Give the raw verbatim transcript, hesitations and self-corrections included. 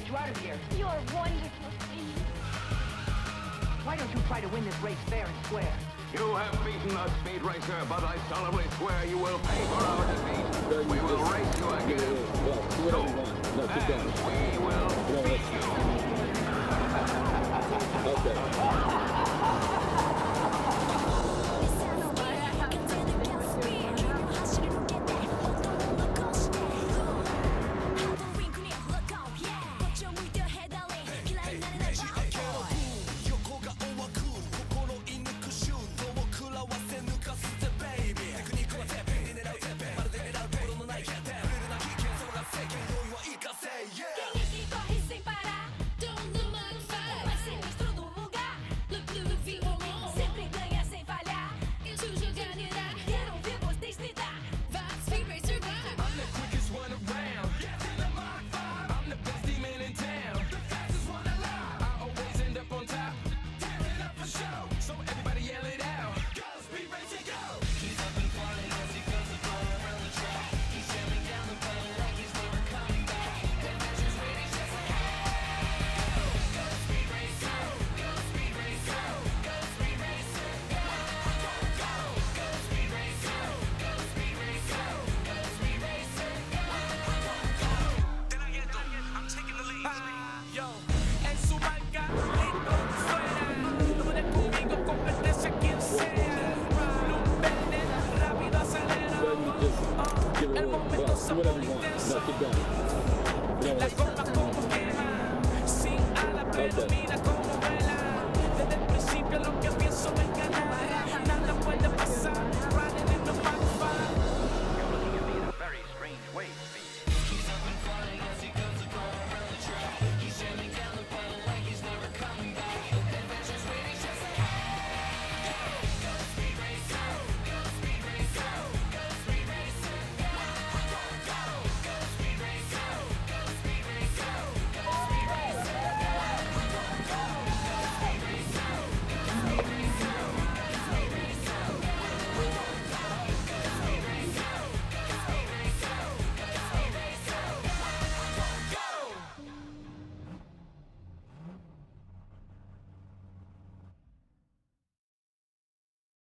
you out of here. You're wonderful, Steve. Why don't you try to win this race fair and square? You have beaten us, Speed Racer, but I solemnly swear you will pay for our defeat. We will race you again. So, and we will beat you. Okay. Whatever you want. No, keep going. You know what? Okay.